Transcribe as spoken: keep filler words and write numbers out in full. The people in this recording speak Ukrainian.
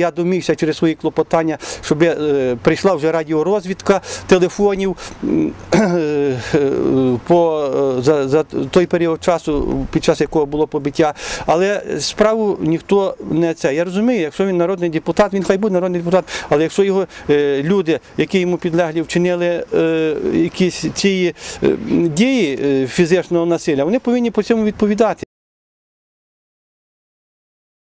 Я домігся через свої клопотання, щоб прийшла вже радіорозвідка телефонів по, за, за той період часу, під час якого було побиття. Але справу ніхто не це. Я розумію, якщо він народний депутат, він хай буде народний депутат, але якщо його люди, які йому підлеглі, вчинили якісь ці дії фізичного насилля, вони повинні по цьому відповідати.